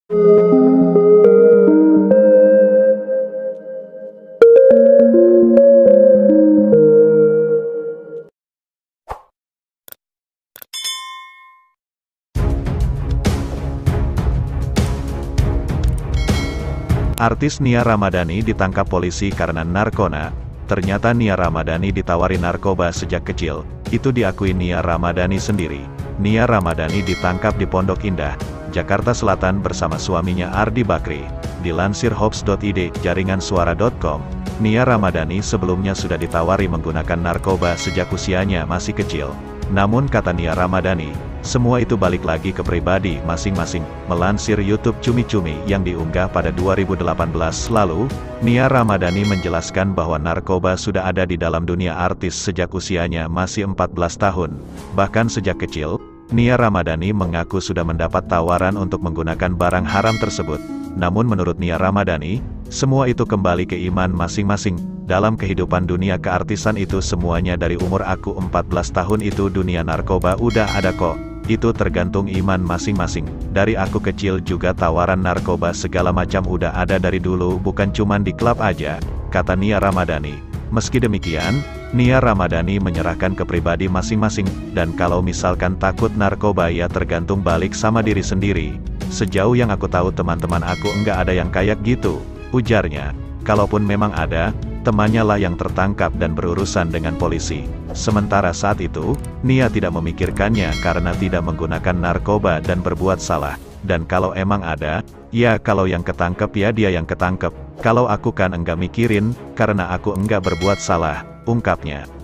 Artis Nia Ramadhani ditangkap polisi karena narkona. Ternyata Nia Ramadhani ditawari narkoba sejak kecil, itu diakui Nia Ramadhani sendiri. Nia Ramadhani ditangkap di Pondok Indah, Jakarta Selatan bersama suaminya Ardi Bakri. Dilansir Hops.id, jaringansuara.com, Nia Ramadhani sebelumnya sudah ditawari menggunakan narkoba sejak usianya masih kecil. Namun kata Nia Ramadhani, semua itu balik lagi ke pribadi masing-masing. Melansir YouTube Cumi Cumi yang diunggah pada 2018 lalu, Nia Ramadhani menjelaskan bahwa narkoba sudah ada di dalam dunia artis sejak usianya masih 14 tahun. Bahkan sejak kecil, Nia Ramadhani mengaku sudah mendapat tawaran untuk menggunakan barang haram tersebut. Namun menurut Nia Ramadhani, semua itu kembali ke iman masing-masing. Dalam kehidupan dunia keartisan itu semuanya dari umur aku 14 tahun itu dunia narkoba udah ada kok. Itu tergantung iman masing-masing. Dari aku kecil juga tawaran narkoba segala macam udah ada dari dulu, bukan cuman di klub aja, kata Nia Ramadhani. Meski demikian, Nia Ramadhani menyerahkan ke pribadi masing-masing, dan kalau misalkan takut narkoba ya tergantung balik sama diri sendiri. Sejauh yang aku tahu teman-teman aku enggak ada yang kayak gitu, ujarnya. Kalaupun memang ada, temannya lah yang tertangkap dan berurusan dengan polisi. Sementara saat itu, Nia tidak memikirkannya karena tidak menggunakan narkoba dan berbuat salah. Dan kalau emang ada, ya kalau yang ketangkep ya dia yang ketangkep. Kalau aku kan enggak mikirin, karena aku enggak berbuat salah, ungkapnya.